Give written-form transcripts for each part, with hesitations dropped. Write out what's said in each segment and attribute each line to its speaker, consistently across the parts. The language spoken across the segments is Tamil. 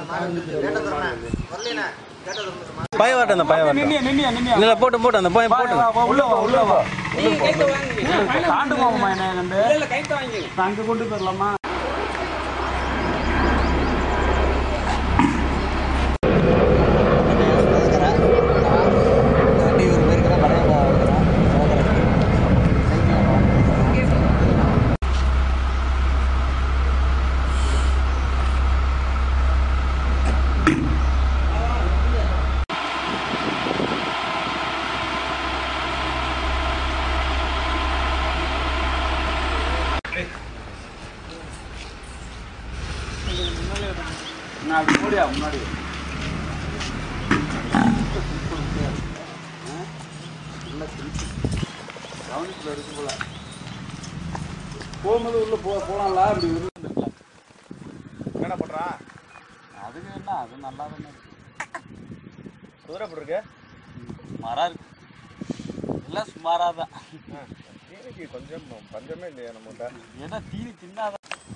Speaker 1: பாய் வாட்ட அந்த பாய் வாட்ட இல்ல போட்டு அந்த பாய் போட்டு
Speaker 2: உள்ள வா நீங்க கைத்த வாங்கி காண்டு போமா என்ன கண்டு இல்ல கைத்த வாங்கி அங்க கொண்டு போறலாமா நான் அப்படியே முன்னாடி நல்லா திருப்பி கவனிப்பில் இருக்கு போல போகும்போது உள்ள போகலாம்ல அப்படி இருந்துருக்கலாம்
Speaker 1: என்ன பண்ணுறான்
Speaker 2: அதுக்கு என்ன அது நல்லா தானே இருக்கு
Speaker 1: குதிரை எப்படி இருக்கு
Speaker 2: சுமாராக இருக்கு எல்லாம் சுமாராக தான்
Speaker 1: தீனிக்கு கொஞ்சம் பஞ்சமே இல்லையா நம்மகிட்ட
Speaker 2: ஏன்னா தீனி தின்னாதான்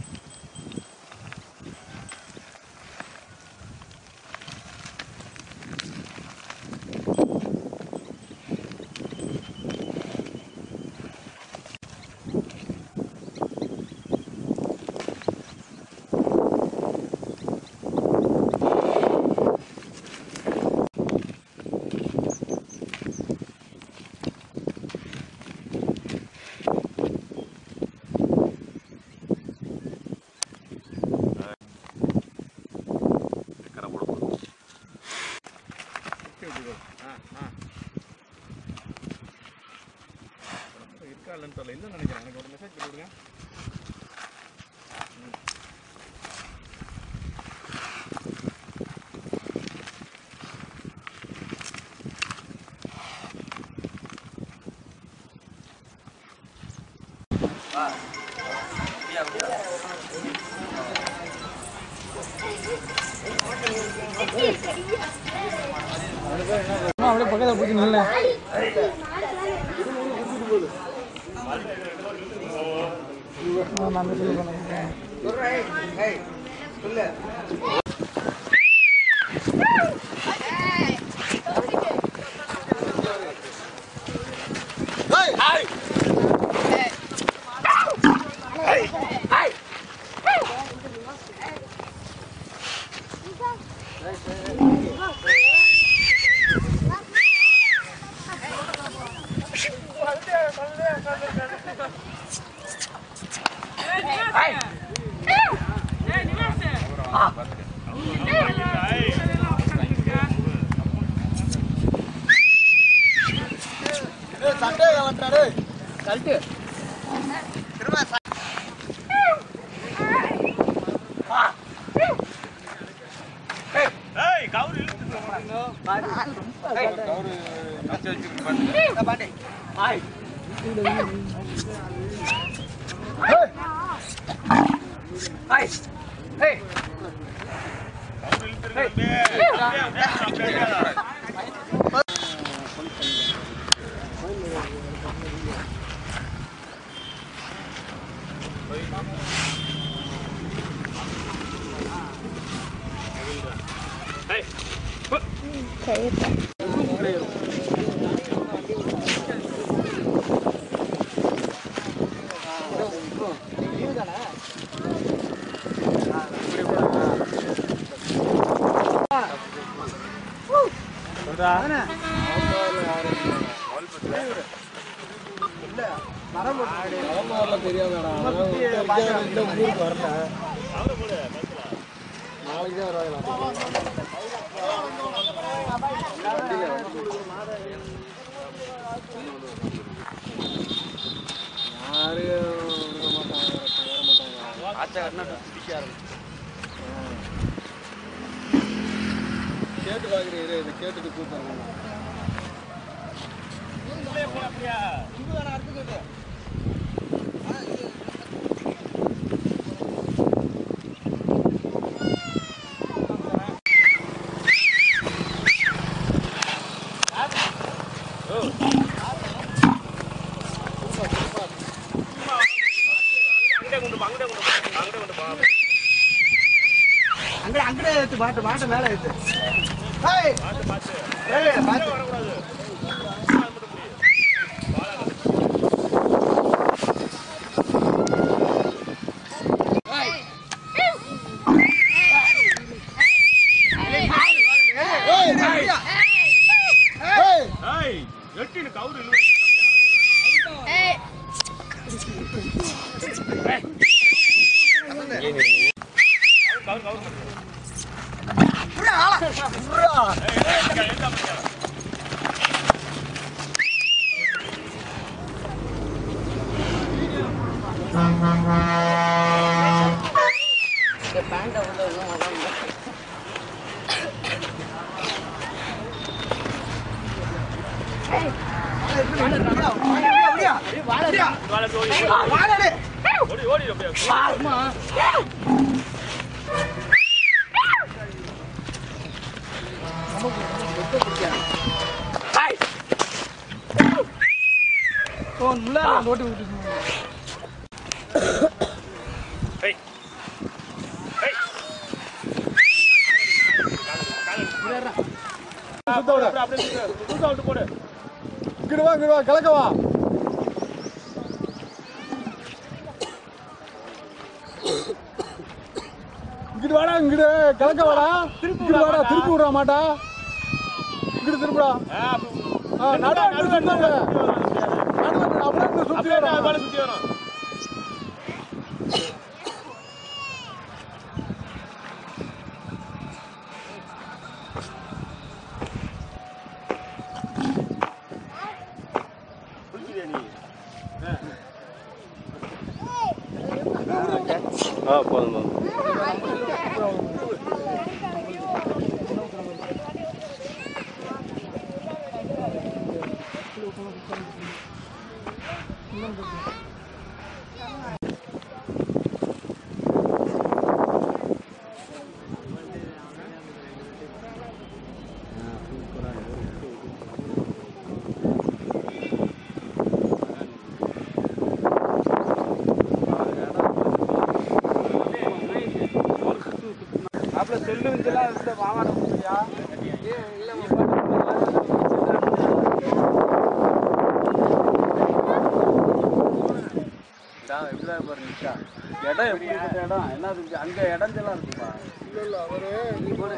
Speaker 1: இருக்கான்னு இல்லை நினைக்கிறேன் எனக்கு ஒரு மெசேஜ் பண்ணிவிடுங்க
Speaker 2: அப்படியே பக்கத்தில் போச்சு நல்ல கேட்டு வாங்குறீங்க இதை கேட்டுட்டு கூப்பிடுறாங்க அங்கே
Speaker 3: ஏத்து மாட்டை மேல ஏத்து. ஏய் பாத்து வரக்கூடாது. எட்டின கவுரு இல்ல ஏய் கவுரு புரா ஆளா புரா இந்த பேண்ட உள்ள போடு இங்கிடுவா கலக்கவா இங்கிட்டு வாடா இங்கிட்டு கலக்க வாடா திருப்பி விடுற மாட்டா இங்கிட்டு திருப்படா சுத்தி வரும் போதும் அப்பல செல்லு இதெல்லாம் இந்த மாமாட முடியா இல்ல எவ்வளோ பாருங்க இடம் எப்படிப்பட்ட இடம் என்ன இருக்கு அங்கே இடஞ்செல்லாம் இருக்குப்பா இல்லை அவரு நீ போன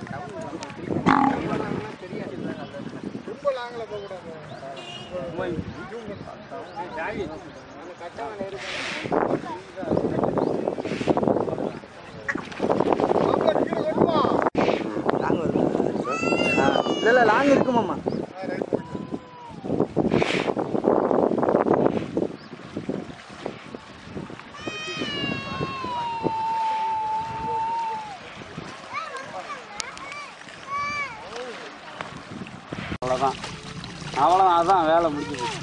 Speaker 3: தெரியாது ரொம்ப லாங்கில் போகக்கூடாது கட்டவன் இல்லை லாங் இருக்குமாம்மா அவ்வளோதான் அதான் வேலை முடிஞ்சுது